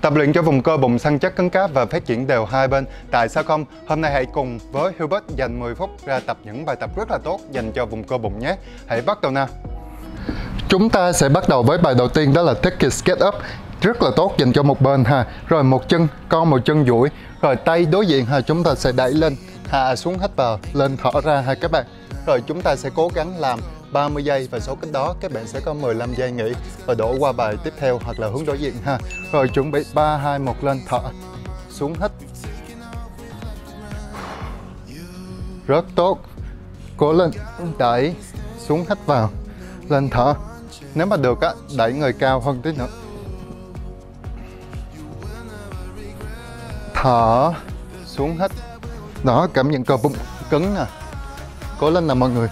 Tập luyện cho vùng cơ bụng săn chắc cứng cáp và phát triển đều hai bên. Tại sao không? Hôm nay hãy cùng với Hubert dành 10 phút ra tập những bài tập rất là tốt dành cho vùng cơ bụng nhé. Hãy bắt đầu nào. Chúng ta sẽ bắt đầu với bài đầu tiên, đó là Take it get up. Rất là tốt dành cho một bên ha. Rồi một chân, con một chân duỗi. Rồi tay đối diện ha, chúng ta sẽ đẩy lên, hạ xuống hít vào, lên thở ra ha các bạn. Rồi chúng ta sẽ cố gắng làm 30 giây và sau cách đó các bạn sẽ có 15 giây nghỉ và đổ qua bài tiếp theo hoặc là hướng đối diện ha. Rồi chuẩn bị 3, 2, 1 lên thở, xuống hít. Rất tốt. Cố lên, đẩy, xuống hít vào, lên thở. Nếu mà được á, đẩy người cao hơn tí nữa. Thở, xuống hít. Đó, cảm nhận cơ bụng cứng nè. Cố lên nào mọi người.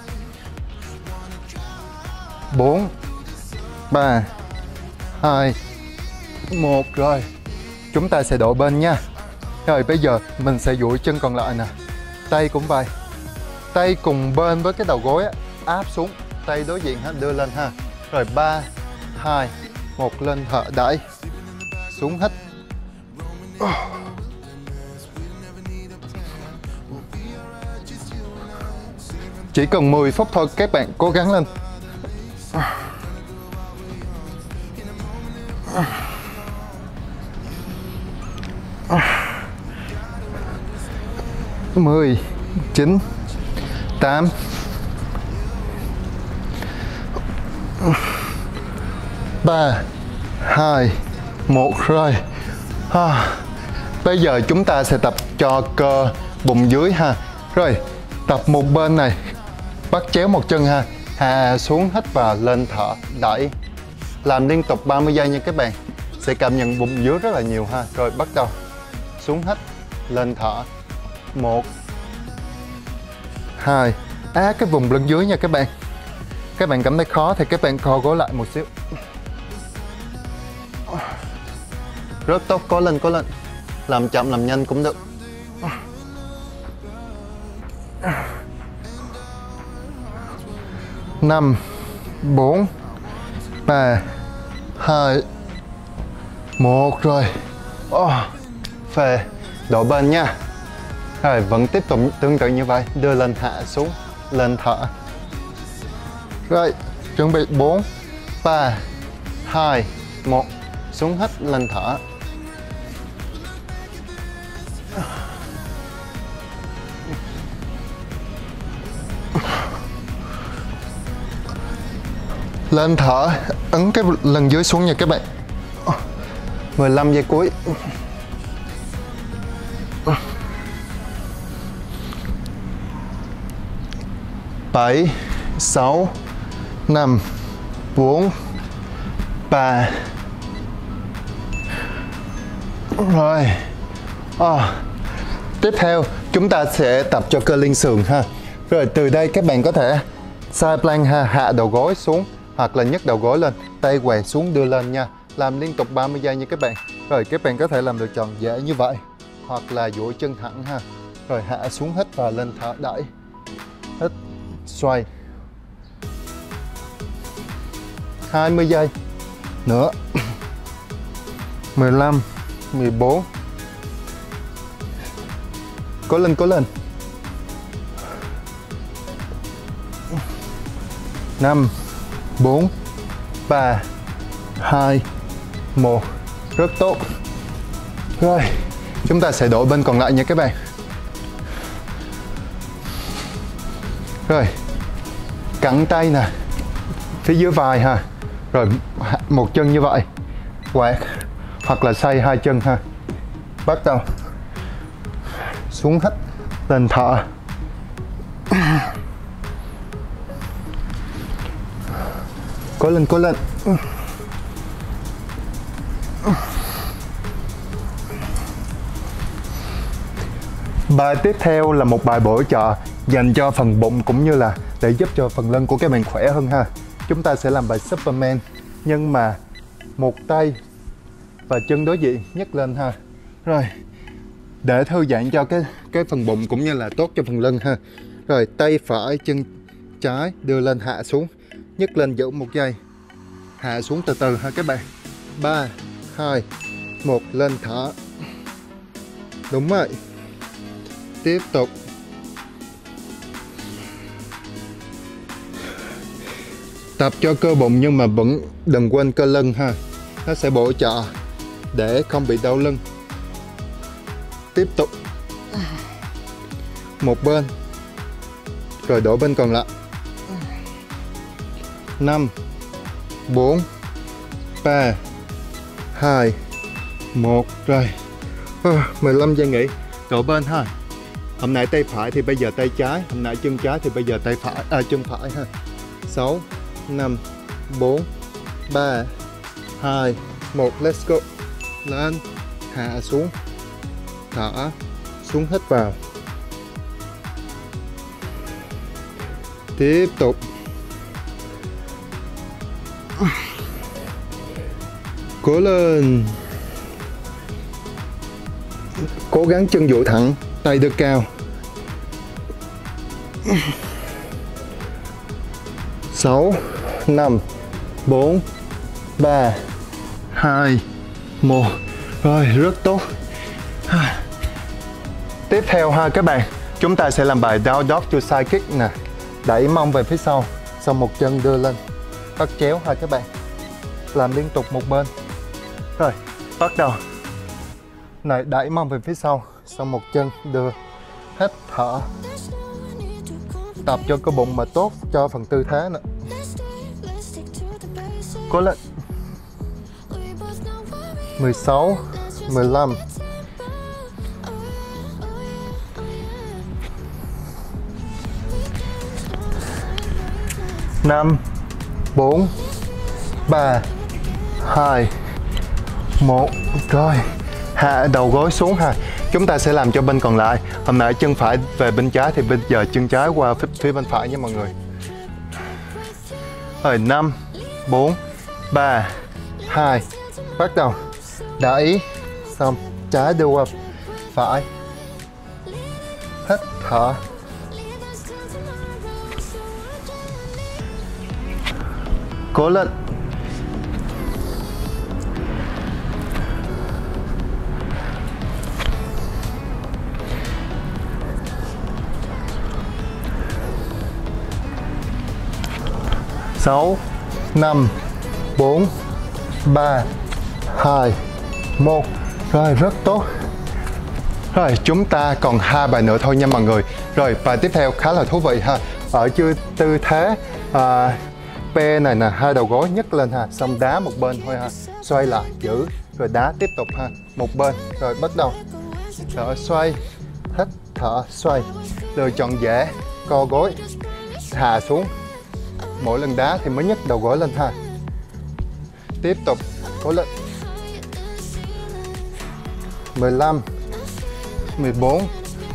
4, 3, 2, 1 rồi. Chúng ta sẽ đổi bên nha. Rồi bây giờ mình sẽ duỗi chân còn lại nè. Tay cũng vậy. Tay cùng bên với cái đầu gối á, áp xuống. Tay đối diện ha, đưa lên ha. Rồi 3, 2, 1 lên thở, đẩy. Xuống hít. Chỉ cần 10 phút thôi, các bạn cố gắng lên. 10, 9, 8, 3, 2, 1 rồi. Bây giờ chúng ta sẽ tập cho cơ bụng dưới ha. Rồi, tập một bên này, bắt chéo một chân ha, hạ xuống hít vào, lên thở, đẩy. Làm liên tục 30 giây nha các bạn. Sẽ cảm nhận bụng dưới rất là nhiều ha. Rồi bắt đầu. Xuống hít, lên thở. 1, 2. Cái vùng lưng dưới nha các bạn. Các bạn cảm thấy khó thì các bạn co gối lại một xíu. Rất tốt, cố lên, cố lên. Làm chậm, làm nhanh cũng được. 5, 4, 3, 2, 1 rồi. Phê, đổi bên nha. Rồi vẫn tiếp tục tương tự như vậy, đưa lên hạ xuống, lên thở. Rồi, chuẩn bị 4, 3, 2, 1, xuống hít, lên thở. Lên thở, ấn cái lần dưới xuống nha các bạn. 15 giây cuối. 7, 6, 5, 4, 3. Rồi. Tiếp theo chúng ta sẽ tập cho cơ liên sườn ha. Rồi từ đây các bạn có thể side plank ha, hạ đầu gối xuống hoặc là nhấc đầu gối lên, tay quẹt xuống đưa lên nha. Làm liên tục 30 giây nha các bạn. Rồi các bạn có thể làm lựa chọn dễ như vậy hoặc là duỗi chân thẳng ha. Rồi hạ xuống hít và lên thở, đẩy. Hít, xoay. 20 giây nữa. 15, 14. Cố lên, cố lên. 5, 4, 3, 2, 1. Rất tốt. Rồi, chúng ta sẽ đổi bên còn lại nha các bạn. Rồi, cẳng tay nè, phía dưới vai ha. Rồi, một chân như vậy, quẹt hoặc là xoay hai chân ha. Bắt đầu. Xuống hít, lên thở. Cố lên, cố lên. Bài tiếp theo là một bài bổ trợ dành cho phần bụng cũng như là để giúp cho phần lưng của các bạn khỏe hơn ha. Chúng ta sẽ làm bài Superman, nhưng mà một tay và chân đối diện nhấc lên ha. Rồi, để thư giãn cho cái phần bụng cũng như là tốt cho phần lưng ha. Rồi tay phải, chân trái đưa lên hạ xuống, nhấc lên giữ 1 giây, hạ xuống từ từ ha các bạn. 3, 2, 1, lên thở. Đúng rồi. Tiếp tục. Tập cho cơ bụng nhưng mà vẫn đừng quên cơ lưng ha. Nó sẽ bổ trợ để không bị đau lưng. Tiếp tục. Một bên. Rồi đổ bên còn lại. 5, 4, 3, 2, 1. Rồi 15 giây nghỉ. Đổ bên ha. Hôm nãy tay phải thì bây giờ tay trái. Hôm nãy chân trái thì bây giờ tay phải, chân phải ha. 6, 5, 4, 3, 2, 1. Let's go. Lên. Hạ xuống. Thở. Xuống, hít vào. Tiếp tục. Cố lên. Cố gắng chân duỗi thẳng, tay đưa cao. 6, 5, 4, 3, 2, 1. Rồi, rất tốt. Tiếp theo ha các bạn, chúng ta sẽ làm bài down dog to side kick nè. Đẩy mông về phía sau, xong một chân đưa lên. Bắt chéo ha các bạn. Làm liên tục một bên. Rồi, bắt đầu. Này, đẩy mông về phía sau, xong một chân đưa. Hít thở. Tập cho cơ bụng mà tốt cho phần tư thế nữa. Cố lên. 16, 15. 5, 4, 3, 2, 1. Rồi, hạ đầu gối xuống ha. Chúng ta sẽ làm cho bên còn lại. Hôm nãy chân phải về bên trái thì bây giờ chân trái qua phía bên phải nha mọi người. Rồi 5, 4, 3, 2. Bắt đầu. Đẩy. Xong, trái đưa qua phải. Hít thở. Cố lên. Sáu, 5, 4, 3, 2, 1. Rồi, rất tốt. Rồi, chúng ta còn 2 bài nữa thôi nha mọi người. Rồi, bài tiếp theo khá là thú vị ha. Ở tư thế P này nè, 2 đầu gối nhấc lên ha, xong đá một bên thôi ha. Xoay lại, giữ, rồi đá tiếp tục ha. Một bên, rồi bắt đầu. Rồi xoay, hít, thở, xoay. Lựa chọn dễ, co gối, hạ xuống. Mỗi lần đá thì mới nhấc đầu gối lên ha. Tiếp tục, cố lên. 15, 14,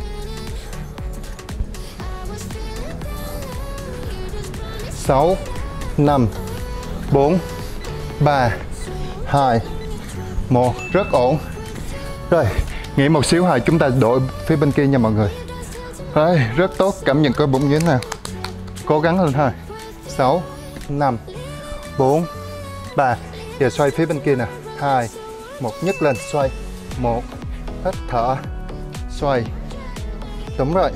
6, 5, 4, 3, 2, 1. Rất ổn. Rồi, nghỉ một xíu ha, chúng ta đổi phía bên kia nha mọi người. Rồi, rất tốt, cảm nhận cơ bụng như thế nào. Cố gắng lên ha. 6, 5, 4, 3. Giờ xoay phía bên kia nè. 2, 1, nhấc lên, xoay. 1, hít thở, xoay. Đúng rồi.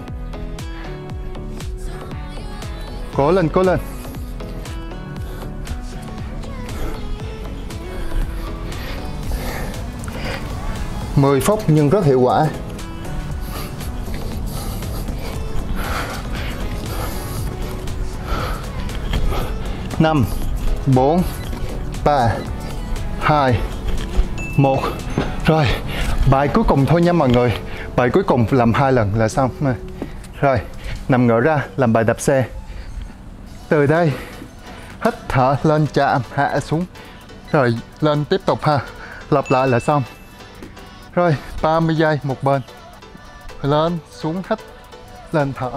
Cố lên, cố lên. Mười phút nhưng rất hiệu quả. Năm, 4, 3, 2, 1. Rồi, bài cuối cùng thôi nha mọi người. Bài cuối cùng làm 2 lần là xong. Rồi, nằm ngửa ra làm bài đạp xe. Từ đây, hít thở lên chạm, hạ xuống. Rồi, lên tiếp tục ha. Lặp lại là xong. Rồi, 30 giây một bên. Lên, xuống, hít, lên thở.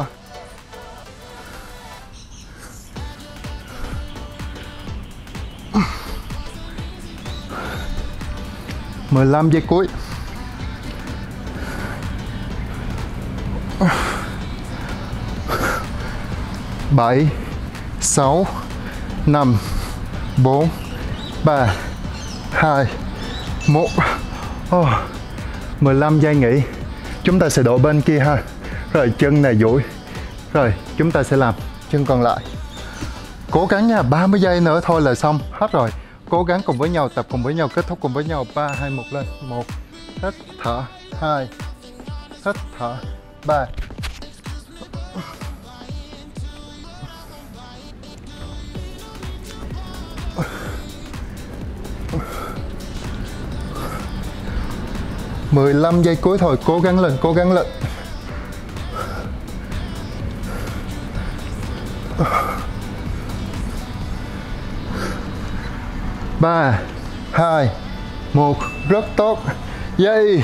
Mười 15 giây cuối. 7, 6, 5, 4, 3, 2, một, 15 giây nghỉ. Chúng ta sẽ đổi bên kia ha. Rồi chân này duỗi. Rồi chúng ta sẽ làm chân còn lại. Cố gắng nha, 30 giây nữa thôi là xong. Hết rồi. Cố gắng cùng với nhau, tập cùng với nhau, kết thúc cùng với nhau. 3, 2, 1 lên. 1, hít thở. 2, hít thở. 3. Mười 15 giây cuối thôi, cố gắng lên, cố gắng lên. 3, 2, 1, rất tốt. Yay.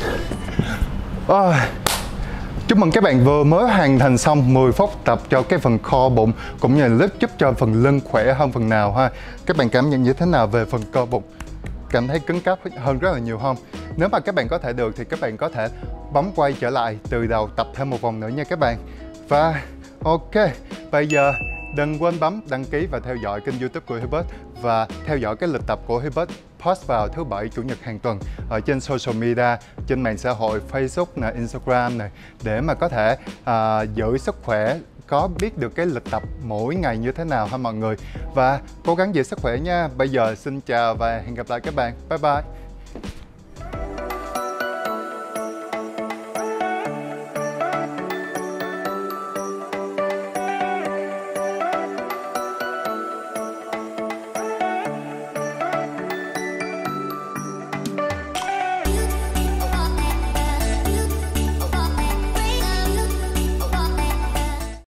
Chúc mừng các bạn vừa mới hoàn thành xong 10 phút tập cho cái phần kho bụng, cũng như là giúp cho phần lưng khỏe hơn phần nào ha. Các bạn cảm nhận như thế nào về phần cơ bụng? Cảm thấy cứng cáp hơn rất là nhiều không? Nếu mà các bạn có thể được thì các bạn có thể bấm quay trở lại từ đầu tập thêm một vòng nữa nha các bạn. Và ok, bây giờ đừng quên bấm đăng ký và theo dõi kênh YouTube của Hubert, và theo dõi cái lịch tập của Hubert post vào thứ Bảy, Chủ nhật hàng tuần ở trên social media, trên mạng xã hội Facebook nè, Instagram này, để mà có thể giữ sức khỏe, có biết được cái lịch tập mỗi ngày như thế nào ha mọi người. Và cố gắng giữ sức khỏe nha. Bây giờ xin chào và hẹn gặp lại các bạn. Bye bye.